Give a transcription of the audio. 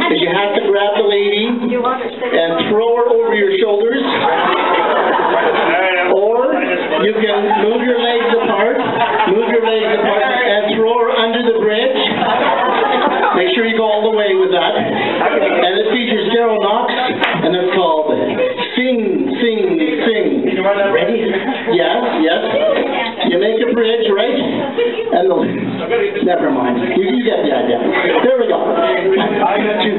is you have to grab the lady and throw her over your shoulders, or you can move your legs apart, and throw her under the bridge. Make sure you go all the way with that. And it features Daryl Knox, and it's called Sing, Sing, Sing. Ready? Yes, yes. You make a bridge, right? And never mind. You get the idea. There we go. I got you.